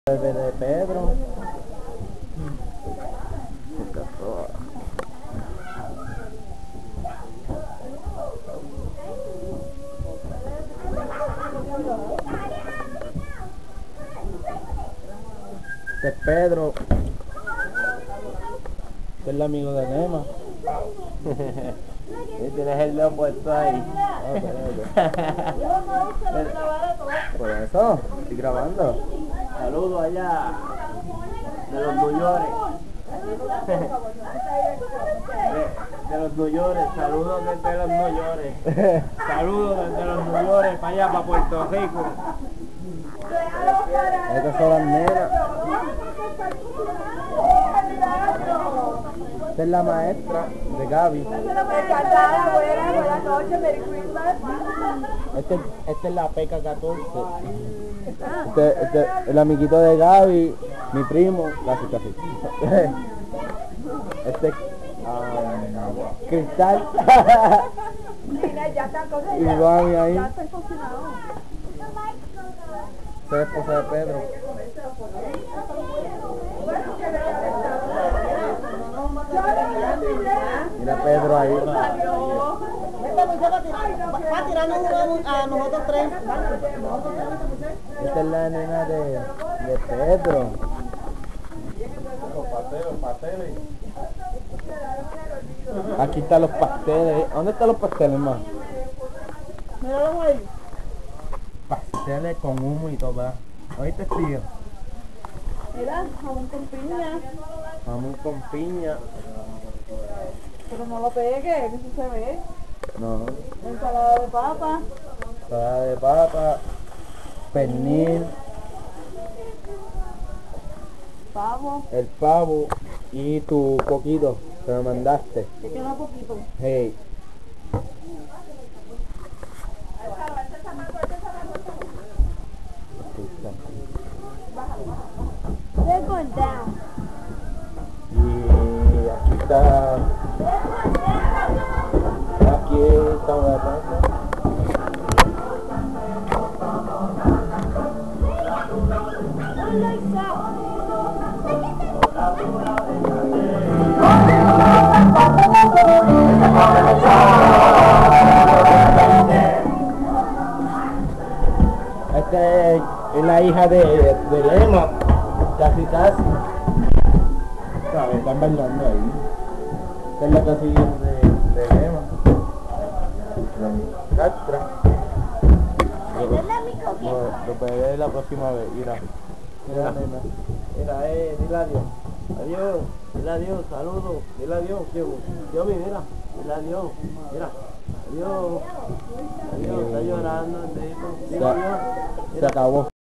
Bebé de Pedro. Este es Pedro. Este es el amigo de Nema. Y tienes el dedo puesto ahí. Por eso, estoy grabando. Saludos allá de los New York. De los New York, saludos desde los New York. Saludos desde los New York para allá, para Puerto Rico. Estas son las nenas. Esta es la maestra de Gaby. Este es la Peca 14. Este el amiguito de Gaby, mi primo, casi. Este es Cristal. Y Gaby ahí. Esta es la esposa de Pedro. Mira Pedro ahí. Va a tirarnos a nosotros tres. Esta es la nena de Pedro. Los pasteles. Aquí están los pasteles. ¿Dónde están los pasteles, más? Míralo ahí. Pasteles con humo y todo, ¿verdad? ¿Oíste, tío? Mira, jamón con piña. Jamón con piña. Pero no lo pegue, que eso se ve. No. Ensalada de papa. Ensalada de papa. Pernil. Pavo. El pavo. Y tu coquito que me mandaste. Que queda poquito. Hey. They're going down. Y aquí está. Aquí está una taza. Esta es la hija de Lema, casi. Están bailando ahí. Esta es la casilla de Lema. La Castra. Lo veré la próxima vez. Mira, nena. Mira, dile adiós. Adiós, dile adiós, saludos. Dile adiós, yo mira, dile adiós. Mira, adiós. Adiós, está llorando el dedito. Dile adiós. Se acabó.